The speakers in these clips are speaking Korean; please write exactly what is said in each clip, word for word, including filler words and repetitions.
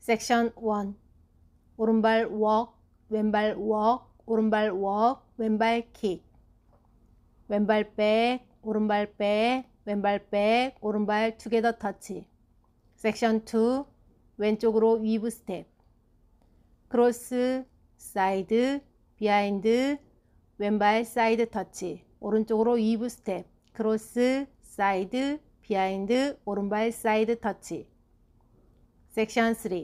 섹션 일. 오른발 walk, 왼발 walk, 오른발 walk, 왼발 kick. 왼발 백, 오른발 백, 왼발 백, 오른발 together touch. 섹션 이. 왼쪽으로 weave step. 크로스, 사이드, 비하인드, 왼발 사이드 터치. 오른쪽으로 weave step. 크로스, 사이드, 비하인드, 오른발 사이드 터치. 섹션 삼.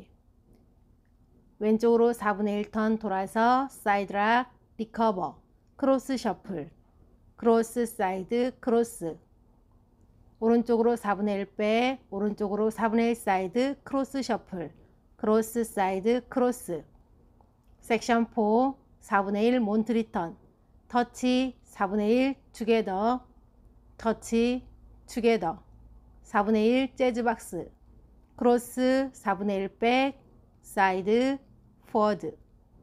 왼쪽으로 사분의 일 턴 돌아서 사이드 락, 리커버, 크로스 셔플, 크로스 사이드, 크로스. 오른쪽으로 사분의 일 백, 오른쪽으로 사분의 일 사이드, 크로스 셔플, 크로스 사이드, 크로스. 섹션 사. 사분의 일 몬트 리턴, 터치, 사분의 일 투게더, 터치, 투게더. 사분의 일 재즈 박스, 크로스, 사분의 일 백, 사이드, 포워드.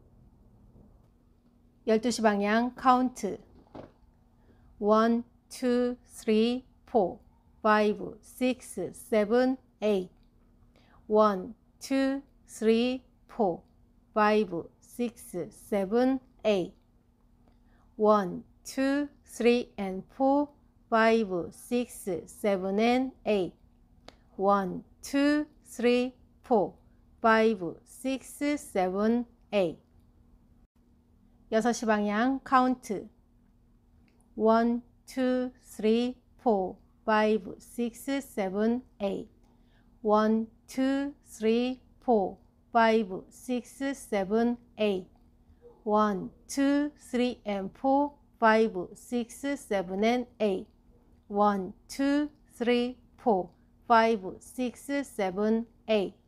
열두 시 방향 카운트. 일, 이, 삼, 사, 오, 육, 칠, 팔, 일, 이, 삼, 사, 오, 육, 칠, 팔, eight. one, two, three, and four, five, six, seven, and eight. one, two, three, four, five, six, seven, eight. 여섯 시 방향 카운트. one, two, three, four, five, six, seven, eight. one, two, three, four, five, six, seven, eight. one, two, three, and four, five, six, seven, and eight. one, two, three, four, five, six, seven, eight.